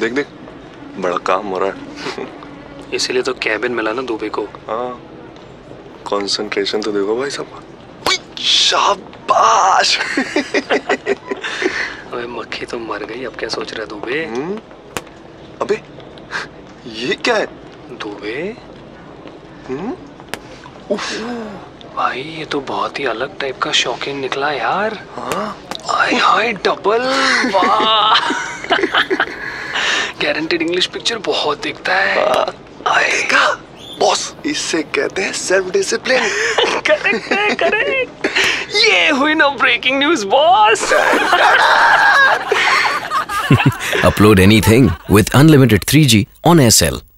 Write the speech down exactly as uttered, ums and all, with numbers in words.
देख देख बड़ा काम हो रहा है। इसीलिए तो कैबिन मिला ना दुबे को। हाँ कंसंट्रेशन तो देखो भाई साहब। शाबाश। अबे मक्खी तो मर गई, अब क्या सोच रहा है दुबे? अबे ये क्या है? दुबे हम्म भाई ये तो बहुत ही अलग टाइप का शौकीन निकला यार। हाँ आय हाय डबल, वाह। गारंटेड इंग्लिश पिक्चर बहुत दिखता है। आएगा बॉस, इससे कहते हैं सेल्फ डिसिप्लिन। करेक्ट है, करेक्ट। ये हुई ना breaking news boss. Upload anything with unlimited three G on Aircel.